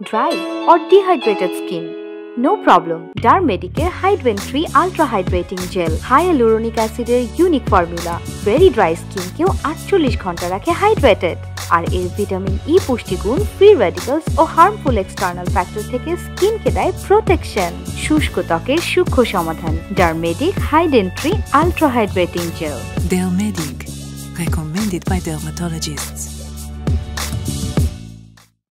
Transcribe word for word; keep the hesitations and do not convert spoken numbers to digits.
dry or dehydrated skin? No problem. Dermedicare Hydrin three Ultra Hydrating Gel hyaluronic acid এর unique formula very dry skin কেও আটচল্লিশ ঘন্টা রাখে hydrated আর এর vitamin E পুষ্টিগুণ free radicals ও হার্মফুল এক্সটার্নাল ফ্যাক্টর থেকে স্কিনকে দেয় প্রোটেকশন। শুষ্ক ত্বকের সূক্ষ্ম সমাধান Dermedic Hydrin three Ultra Hydrating Gel. Dermedic, recommended by dermatologists.